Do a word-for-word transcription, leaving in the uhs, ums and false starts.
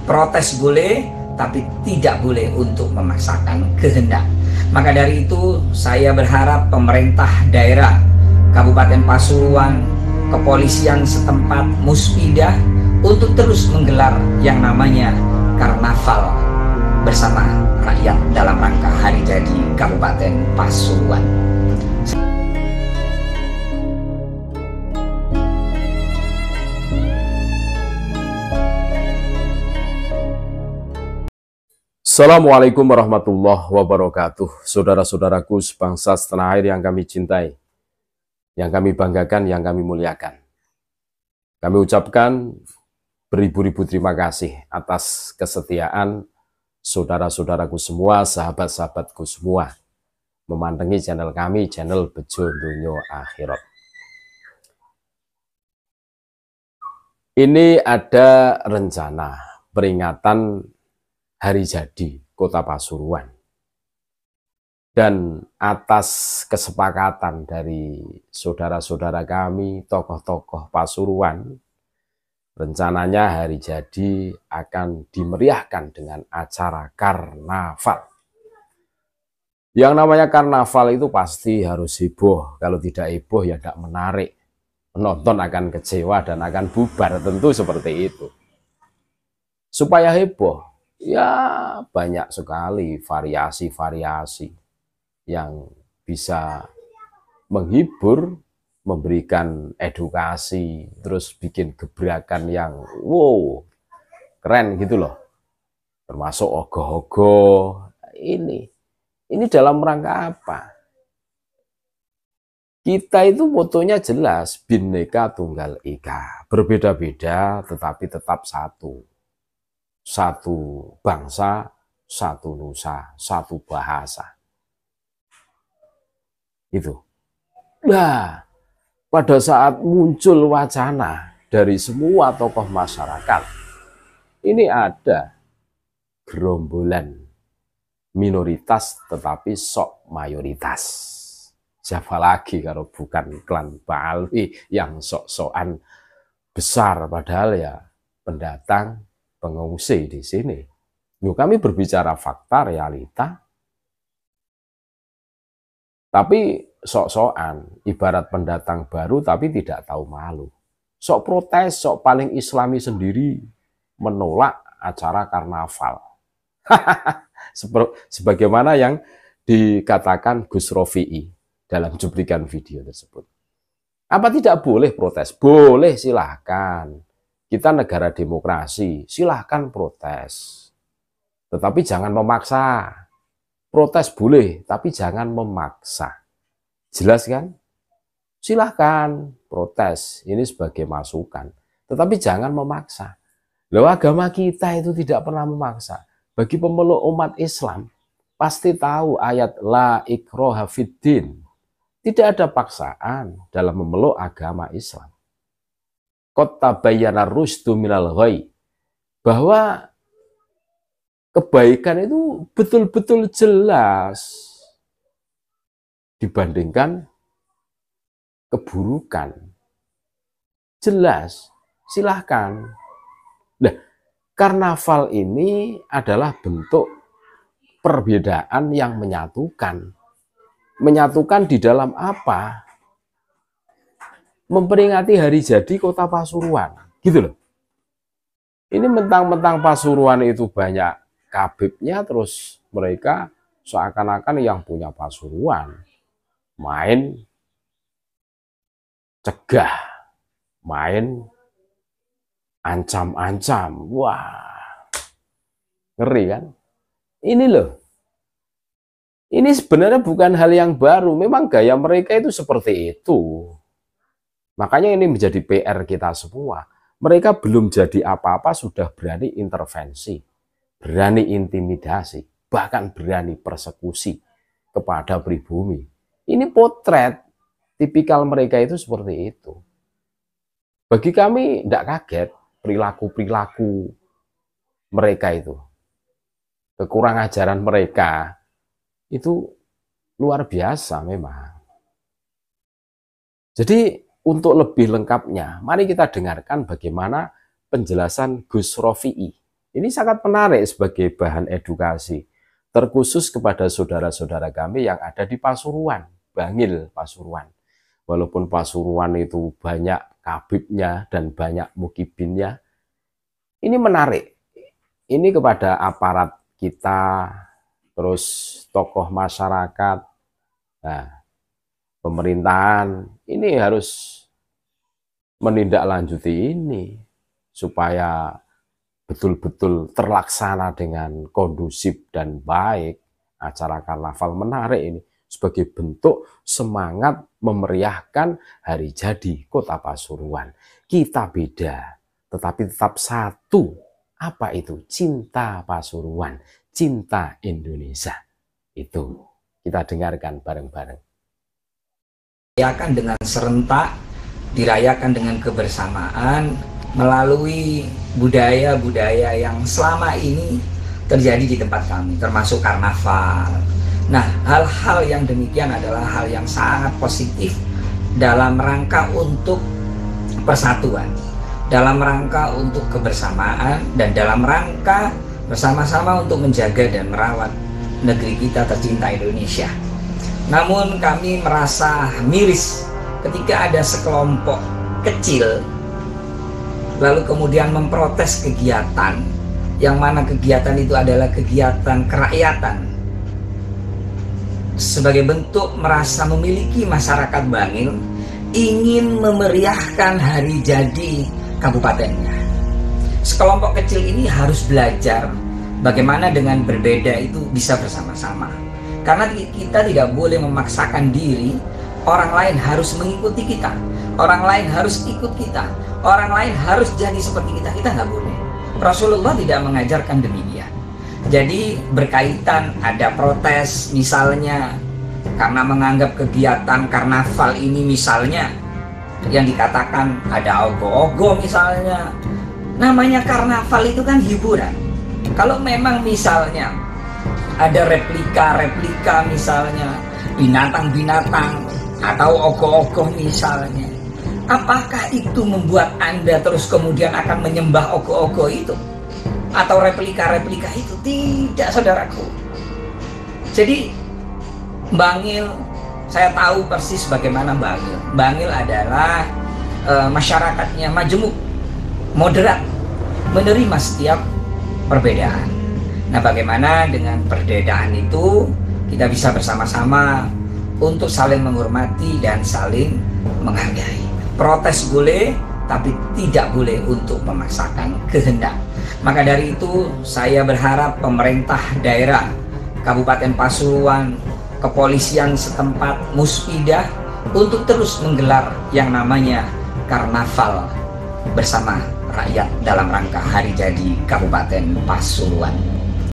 Protes boleh, tapi tidak boleh untuk memaksakan kehendak. Maka dari itu saya berharap pemerintah daerah Kabupaten Pasuruan, kepolisian setempat, Muspidah untuk terus menggelar yang namanya karnaval bersama rakyat dalam rangka hari jadi Kabupaten Pasuruan. Assalamualaikum warahmatullahi wabarakatuh. Saudara-saudaraku sebangsa setanah air yang kami cintai, yang kami banggakan, yang kami muliakan. Kami ucapkan beribu-ribu terima kasih atas kesetiaan saudara-saudaraku semua, sahabat-sahabatku semua, memandangi channel kami, channel Bejo Dunyo Akhirat. Ini ada rencana peringatan hari jadi Kota Pasuruan, dan atas kesepakatan dari saudara-saudara kami, tokoh-tokoh Pasuruan, rencananya hari jadi akan dimeriahkan dengan acara karnaval. Yang namanya karnaval itu pasti harus heboh, kalau tidak heboh ya tidak menarik, penonton akan kecewa dan akan bubar, tentu seperti itu. Supaya heboh, ya banyak sekali variasi-variasi yang bisa menghibur, memberikan edukasi, terus bikin gebrakan yang wow, keren gitu loh. Termasuk ogoh-ogoh. Ini, ini dalam rangka apa? Kita itu motonya jelas, Bhinneka Tunggal Ika. Berbeda-beda tetapi tetap satu. Satu bangsa, satu nusa, satu bahasa. Itu. Nah, pada saat muncul wacana dari semua tokoh masyarakat, ini ada gerombolan minoritas tetapi sok mayoritas. Siapa lagi kalau bukan klan Bali yang sok-sokan besar, padahal ya pendatang, pengungsi di sini. Loh, kami berbicara fakta, realita. Tapi sok-sokan, ibarat pendatang baru tapi tidak tahu malu. Sok protes, sok paling islami sendiri menolak acara karnaval. Sebagaimana yang dikatakan Gus Rofi'i dalam cuplikan video tersebut. Apa tidak boleh protes? Boleh, silahkan. Kita negara demokrasi, silahkan protes. Tetapi jangan memaksa. Protes boleh, tapi jangan memaksa. Jelas kan? Silahkan protes, ini sebagai masukan. Tetapi jangan memaksa. Loh, agama kita itu tidak pernah memaksa. Bagi pemeluk umat Islam, pasti tahu ayat la ikraha fiddin. Tidak ada paksaan dalam memeluk agama Islam. Qad tabayyana rusdu minal ghayy, bahwa kebaikan itu betul-betul jelas dibandingkan keburukan. Jelas, silahkan. Nah, karnaval ini adalah bentuk perbedaan yang menyatukan. Menyatukan di dalam apa? Memperingati hari jadi Kota Pasuruan, gitu loh. Ini mentang-mentang Pasuruan itu banyak kabibnya, terus mereka seakan-akan yang punya Pasuruan main cegah, main ancam-ancam. Wah, ngeri kan? Ini loh, ini sebenarnya bukan hal yang baru, memang gaya mereka itu seperti itu. Makanya ini menjadi P R kita semua. Mereka belum jadi apa-apa sudah berani intervensi, berani intimidasi, bahkan berani persekusi kepada pribumi. Ini potret tipikal mereka itu seperti itu. Bagi kami tidak kaget perilaku-perilaku mereka itu. Kekurang ajaran mereka itu luar biasa memang. Jadi untuk lebih lengkapnya, mari kita dengarkan bagaimana penjelasan Gus Rofi'i Ini sangat menarik sebagai bahan edukasi, terkhusus kepada saudara-saudara kami yang ada di Pasuruan, Bangil, Pasuruan. Walaupun Pasuruan itu banyak kabibnya dan banyak mukibinnya, ini menarik. Ini kepada aparat kita, terus tokoh masyarakat, nah, pemerintahan, ini harus menindaklanjuti ini supaya betul-betul terlaksana dengan kondusif dan baik. Acara karnaval menarik ini sebagai bentuk semangat memeriahkan hari jadi Kota Pasuruan. Kita beda, tetapi tetap satu. Apa itu? Cinta Pasuruan, cinta Indonesia. Itu kita dengarkan bareng-bareng. Dirayakan dengan serentak, dirayakan dengan kebersamaan, melalui budaya-budaya yang selama ini terjadi di tempat kami, termasuk karnaval. Nah, hal-hal yang demikian adalah hal yang sangat positif dalam rangka untuk persatuan, dalam rangka untuk kebersamaan, dan dalam rangka bersama-sama untuk menjaga dan merawat negeri kita tercinta Indonesia. Namun kami merasa miris ketika ada sekelompok kecil lalu kemudian memprotes kegiatan, yang mana kegiatan itu adalah kegiatan kerakyatan, sebagai bentuk merasa memiliki masyarakat Bangil ingin memeriahkan hari jadi kabupatennya. Sekelompok kecil ini harus belajar bagaimana dengan berbeda itu bisa bersama-sama, karena kita tidak boleh memaksakan diri. Orang lain harus mengikuti kita, orang lain harus ikut kita, orang lain harus jadi seperti kita. Kita nggak boleh. Rasulullah tidak mengajarkan demikian. Jadi berkaitan ada protes misalnya karena menganggap kegiatan karnaval ini misalnya yang dikatakan ada ogo-ogo misalnya. Namanya karnaval itu kan hiburan. Kalau memang misalnya ada replika-replika misalnya binatang-binatang atau ogoh-ogoh misalnya, apakah itu membuat Anda terus kemudian akan menyembah ogoh-ogoh itu atau replika-replika itu? Tidak, saudaraku. Jadi Bangil, saya tahu persis bagaimana Bangil. Bangil adalah e, masyarakatnya majemuk, moderat, menerima setiap perbedaan. Nah, bagaimana dengan perbedaan itu kita bisa bersama-sama untuk saling menghormati dan saling menghargai. Protes boleh, tapi tidak boleh untuk memaksakan kehendak. Maka dari itu saya berharap pemerintah daerah Kabupaten Pasuruan, kepolisian setempat, Muspidah untuk terus menggelar yang namanya karnaval bersama rakyat dalam rangka hari jadi Kabupaten Pasuruan.